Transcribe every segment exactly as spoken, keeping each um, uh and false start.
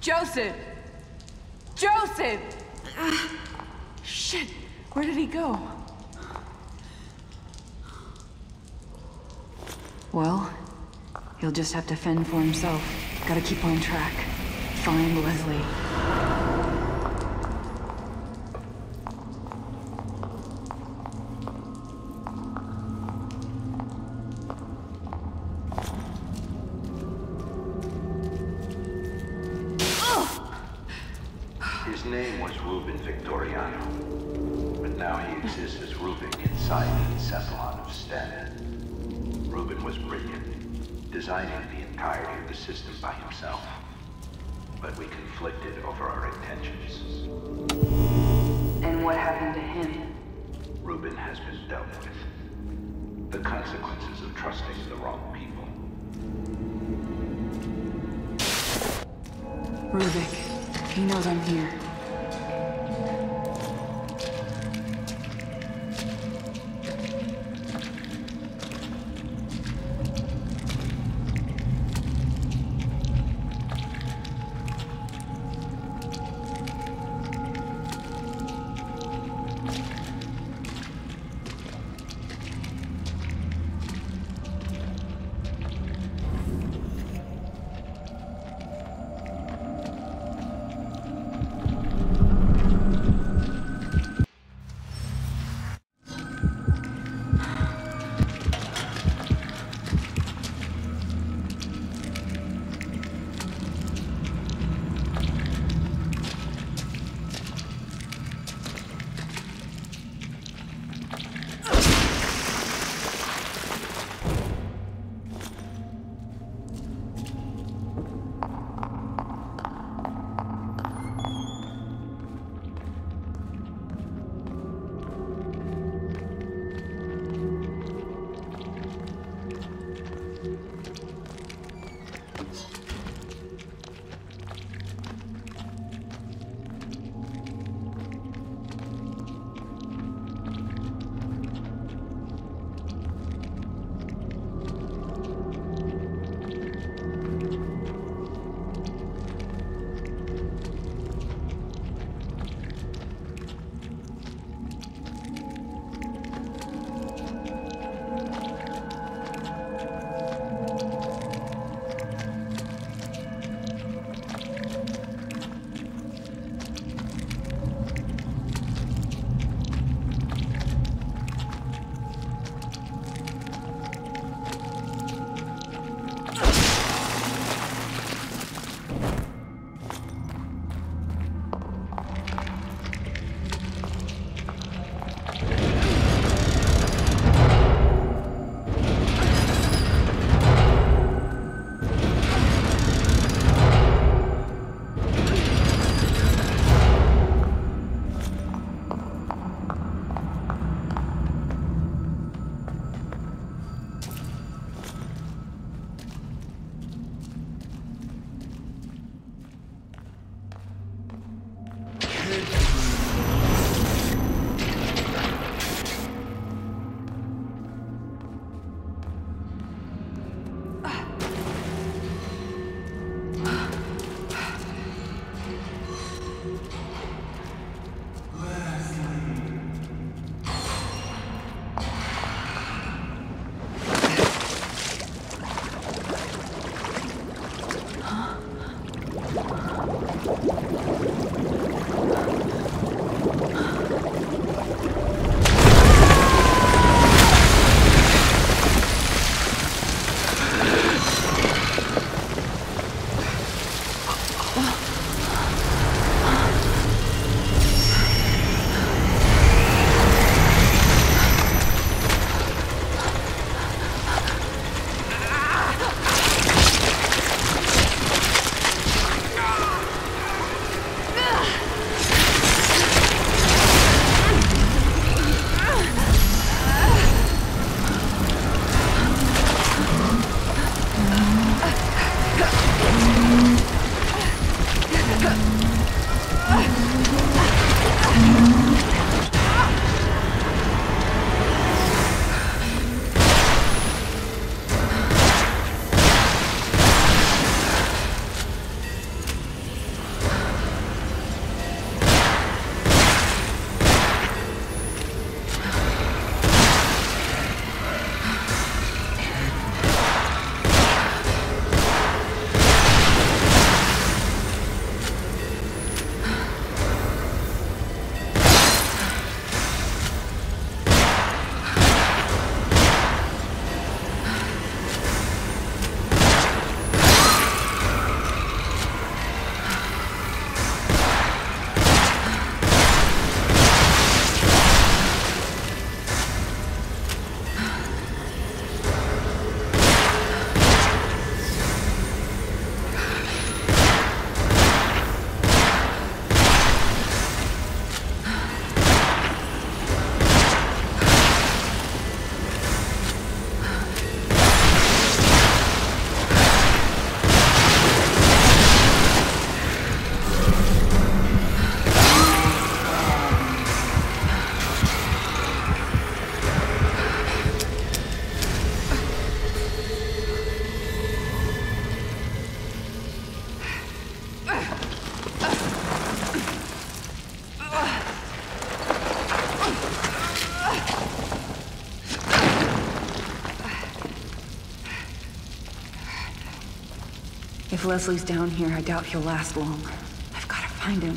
Joseph! Joseph! Shit, where did he go? Well, he'll just have to fend for himself. Gotta keep on track. Find Leslie. His name was Ruben Victoriano, but now he exists as Rubik inside the Encephalon of Sten. Ruben was brilliant, designing the entirety of the system by himself. But we conflicted over our intentions. And what happened to him? Ruben has been dealt with. The consequences of trusting the wrong people. Rubik, he knows I'm here. If Leslie's down here, I doubt he'll last long. I've gotta find him.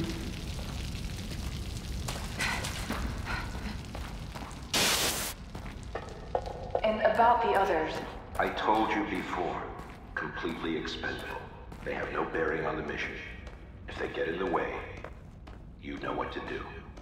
And about the others... I told you before, completely expendable. They have no bearing on the mission. If they get in the way, you know what to do.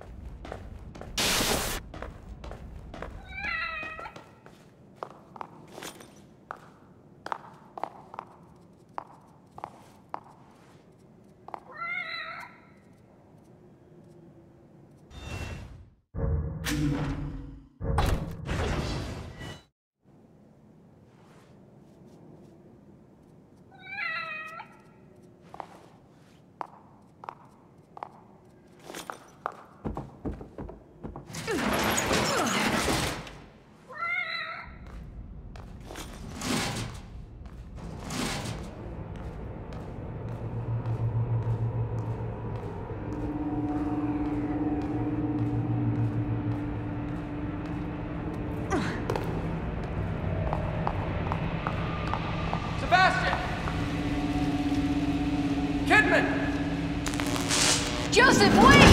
Kidman! Joseph, wait!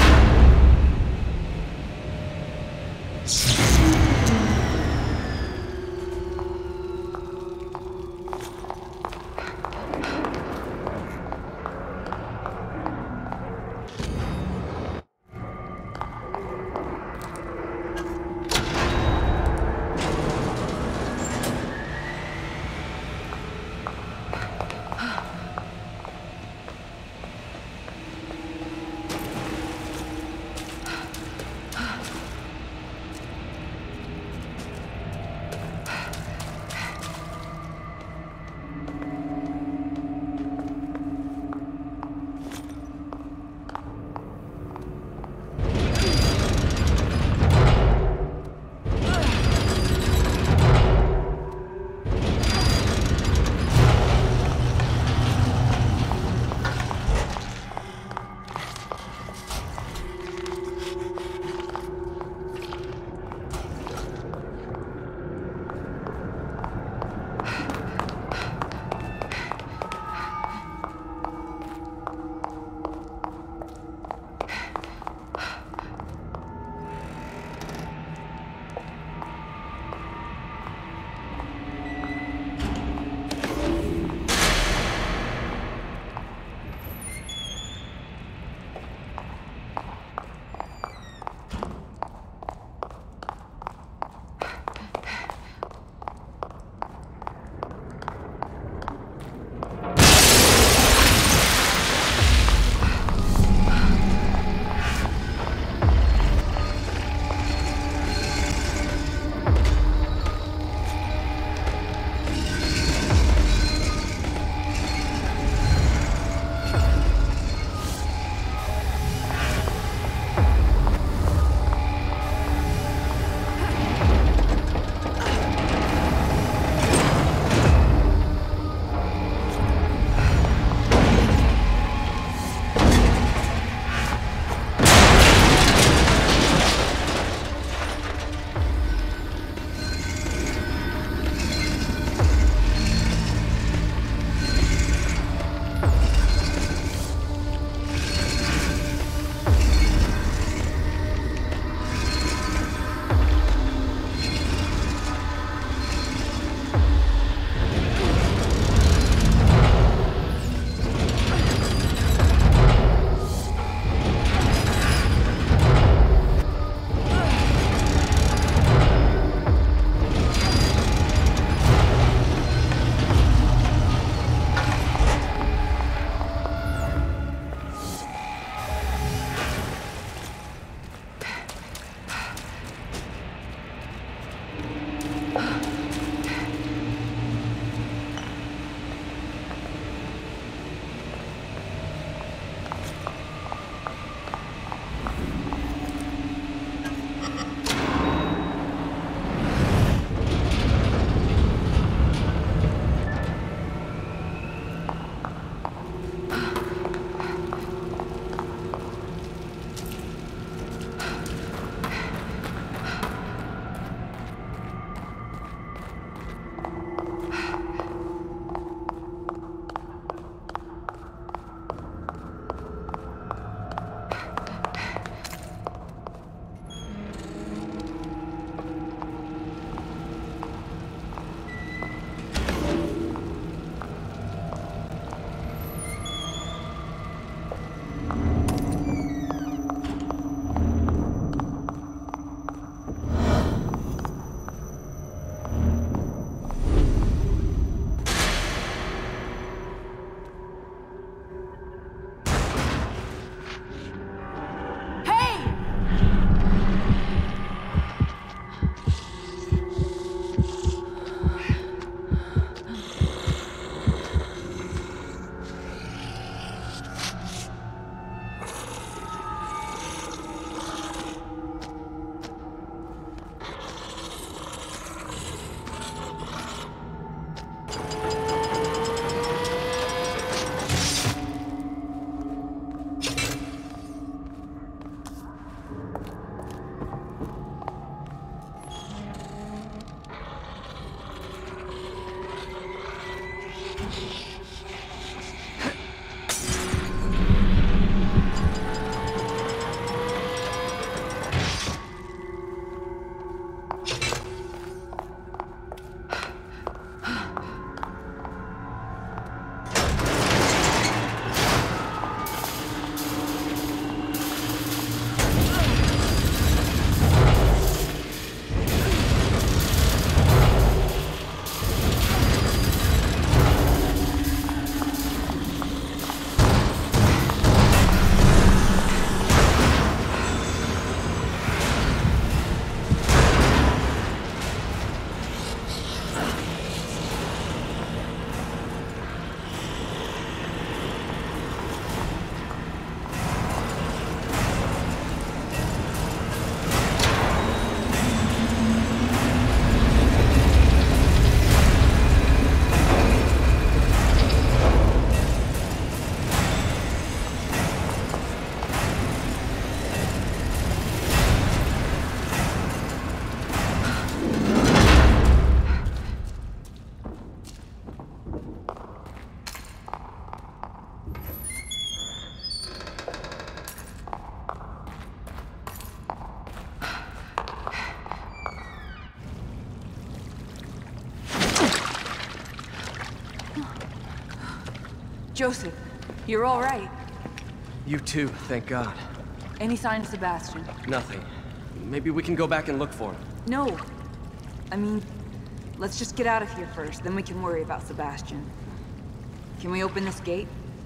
Joseph, you're all right. You too, thank God. Any sign of Sebastian? Nothing. Maybe we can go back and look for him. No. I mean, let's just get out of here first, then we can worry about Sebastian. Can we open this gate?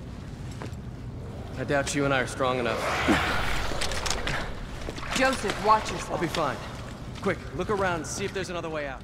I doubt you and I are strong enough. Joseph, watch yourself. I'll be fine. Quick, look around, see if there's another way out.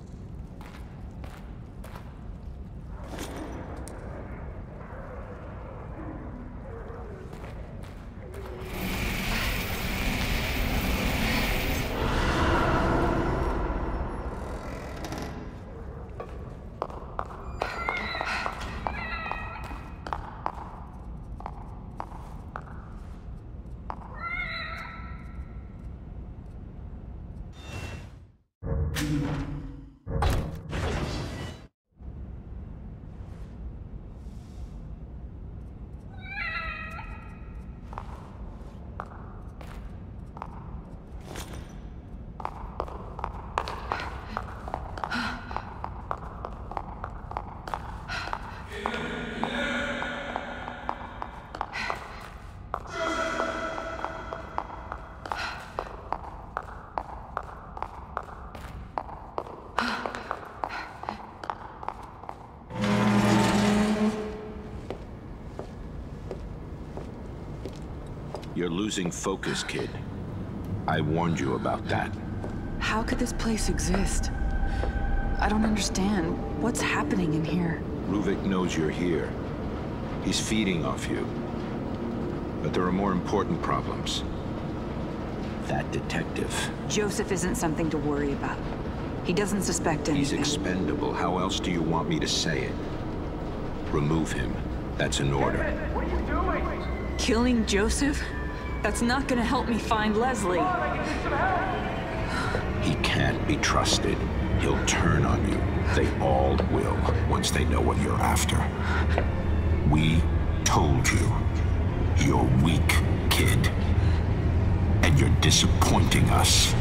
You're losing focus, kid. I warned you about that. How could this place exist? I don't understand. What's happening in here? Ruvik knows you're here. He's feeding off you. But there are more important problems. That detective. Joseph isn't something to worry about. He doesn't suspect anything. He's expendable. How else do you want me to say it? Remove him. That's an order. What are you doing? Killing Joseph? That's not gonna help me find Leslie. Come on, I can use some help. He can't be trusted. He'll turn on you. They all will, once they know what you're after. We told you. You're weak, kid. And you're disappointing us.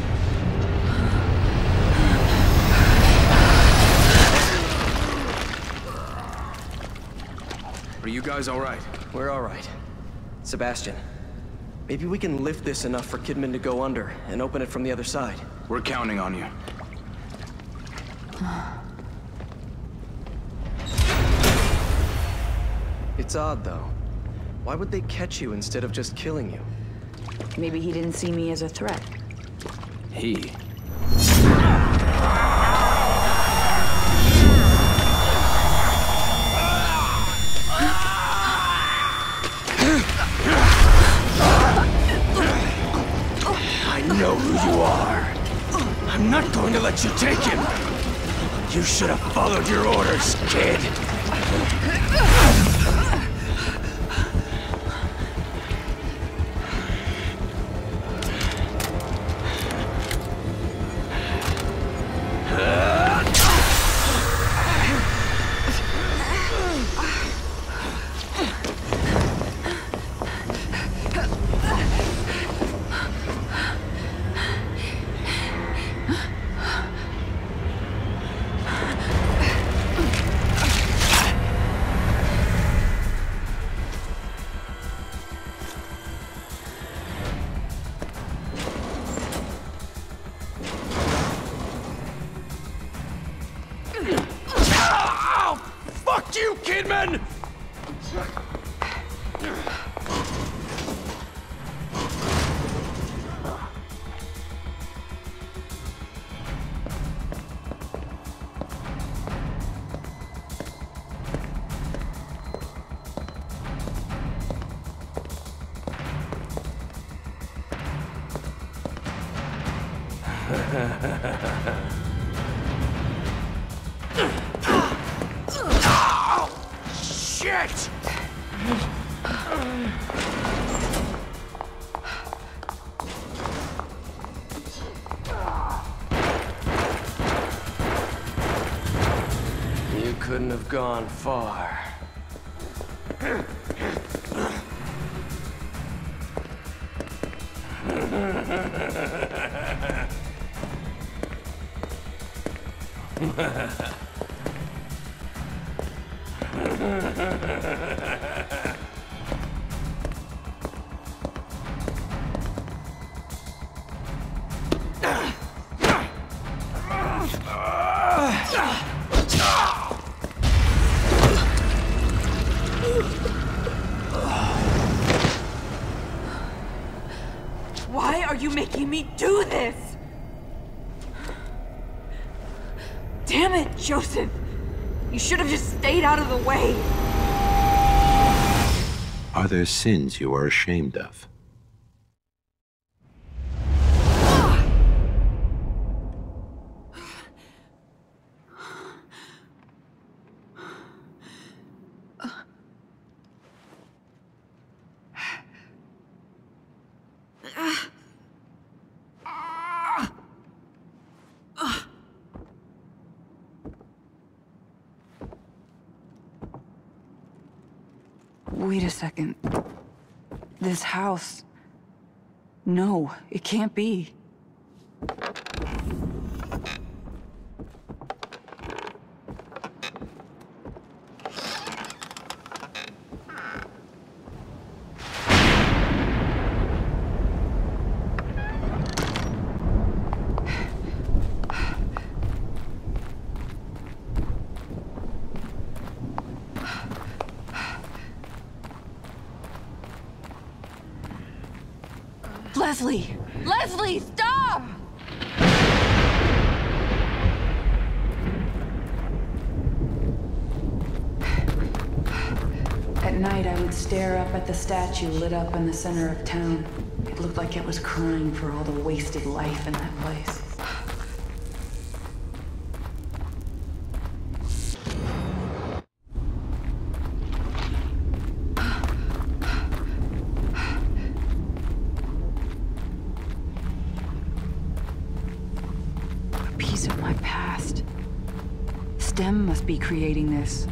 Are you guys all right? We're all right. Sebastian, maybe we can lift this enough for Kidman to go under and open it from the other side. We're counting on you. It's odd, though. Why would they catch you instead of just killing you? Maybe he didn't see me as a threat. He. I know who you are. I'm not going to let you take him. You should have followed your orders, kid. Fuck you, Kidman! Shit! You couldn't have gone far. Why are you making me do this? Damn it, Joseph! You should have just stayed out of the way! Are there sins you are ashamed of? Wait a second. This house... No, it can't be. Leslie! Leslie, stop! At night, I would stare up at the statue lit up in the center of town. It looked like it was crying for all the wasted life in that place. Of my past. Stem must be creating this.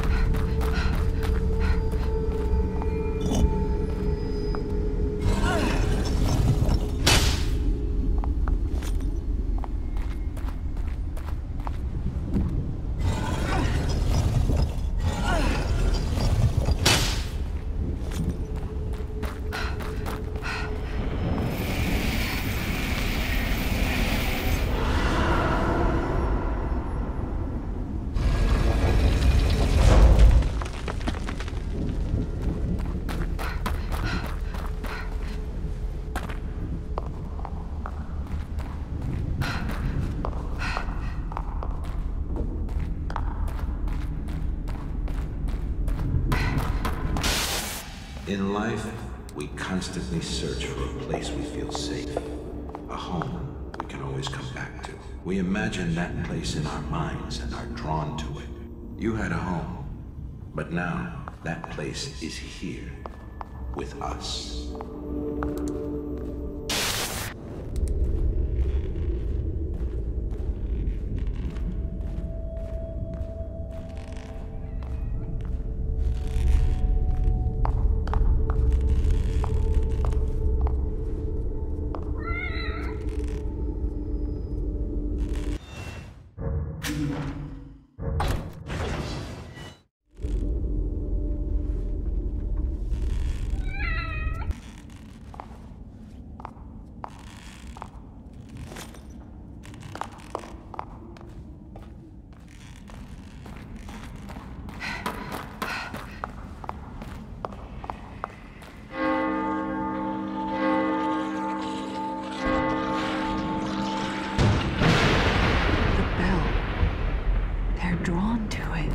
In life, we constantly search for a place we feel safe, a home we can always come back to. We imagine that place in our minds and are drawn to it. You had a home, but now that place is here with us. Drawn to it.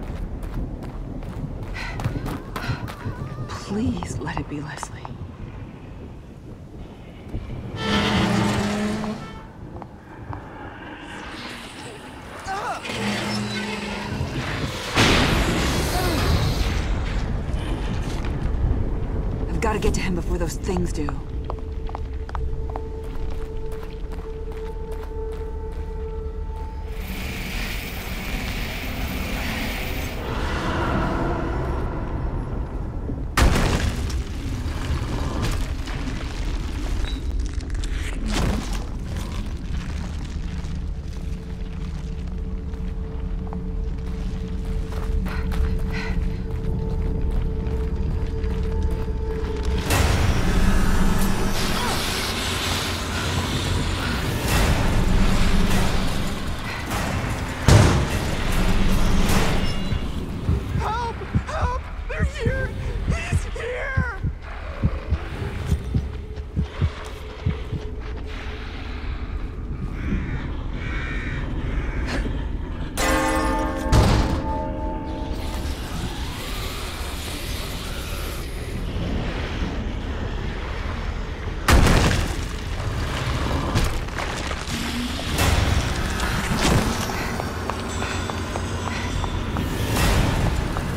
Please let it be Leslie. I've got to get to him before those things do.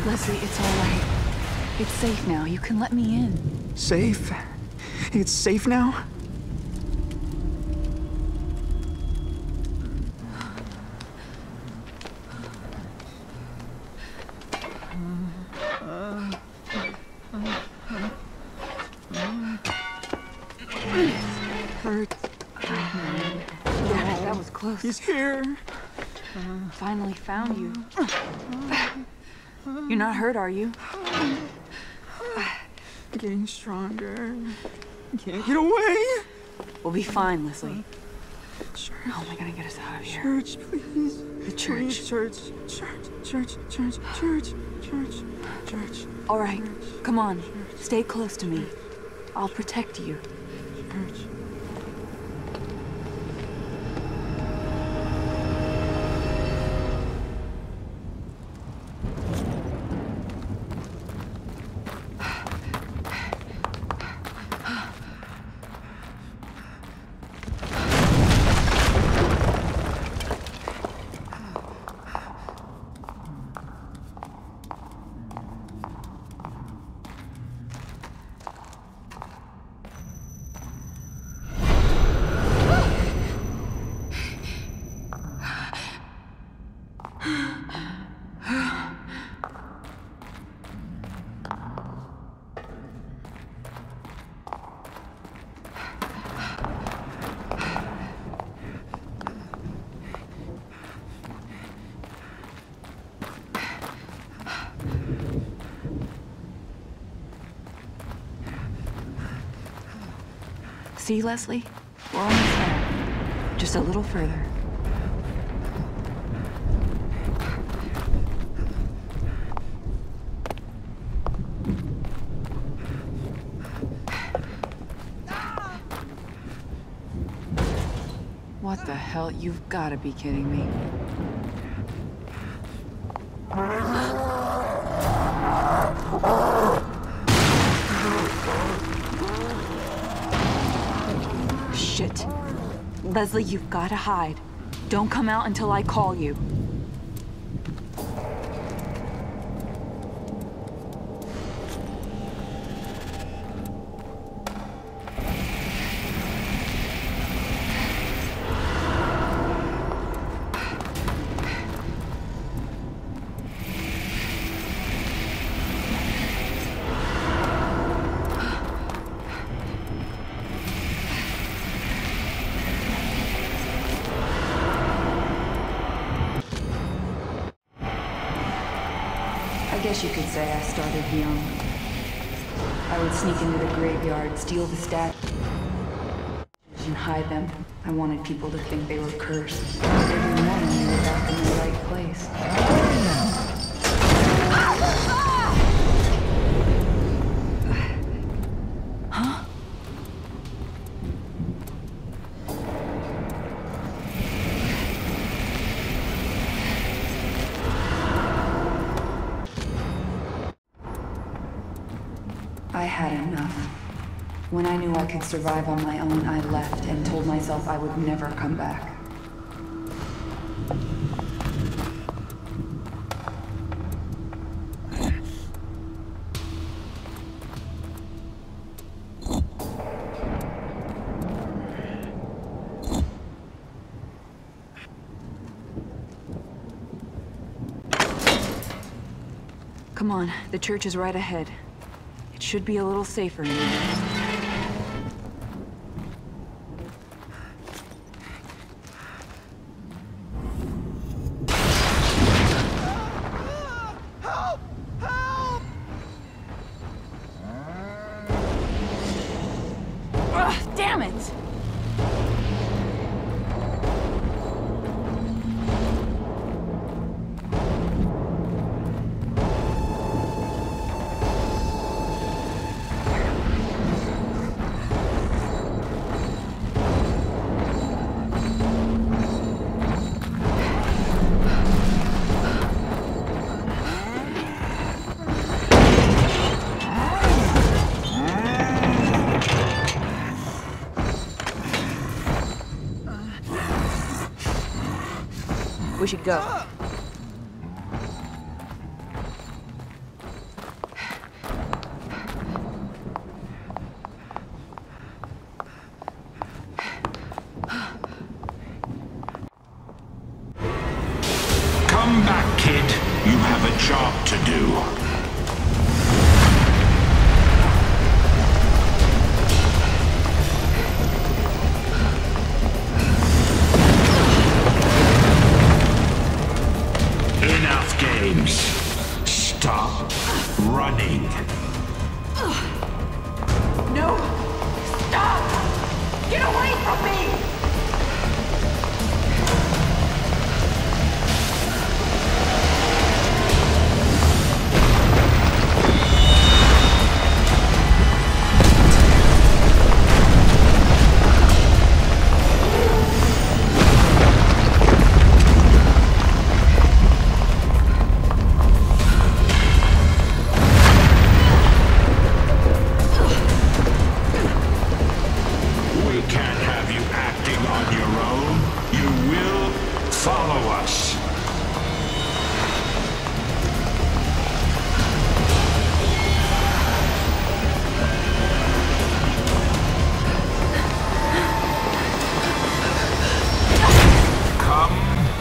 Leslie, it's all right. It's safe now. You can let me in. Safe? It's safe now? Hurt. Yeah, that was close. He's here. Finally found you. You're not hurt, are you? Getting stronger. Can't get away. We'll be fine, Leslie. Church. How am I gonna get us out of here? Church, please. The church. Please, church. Church. Church. Church. Church. Church. Church. All right, come on. Stay close to me. I'll protect you. Church. See, Leslie? We're almost there. Just a little further. What the hell? You've got to be kidding me. Shit. Leslie, you've got to hide. Don't come out until I call you. I guess you could say I started young. I would sneak into the graveyard, steal the statues, and hide them. I wanted people to think they were cursed. Every morning they were back in the right place. Huh? I had enough. When I knew I could survive on my own, I left and told myself I would never come back. Come on, the church is right ahead. It should be a little safer in here. Ugh, damn it! We should go. Come back, kid. You have a job to do. Enough games. Stop running. No! Stop! Get away from me!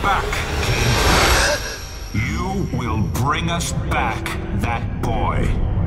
Bring us back that boy.